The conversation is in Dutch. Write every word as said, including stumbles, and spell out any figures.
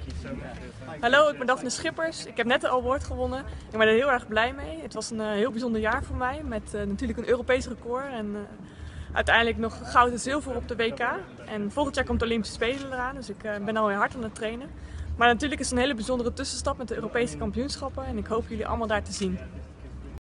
Hallo, ik ben Daphne Schippers. Ik heb net de award gewonnen. Ik ben er heel erg blij mee. Het was een uh, heel bijzonder jaar voor mij met uh, natuurlijk een Europees record en uh, uiteindelijk nog goud en zilver op de W K. En volgend jaar komt de Olympische Spelen eraan, dus ik uh, ben alweer hard aan het trainen. Maar natuurlijk is het een hele bijzondere tussenstap met de Europese kampioenschappen en ik hoop jullie allemaal daar te zien.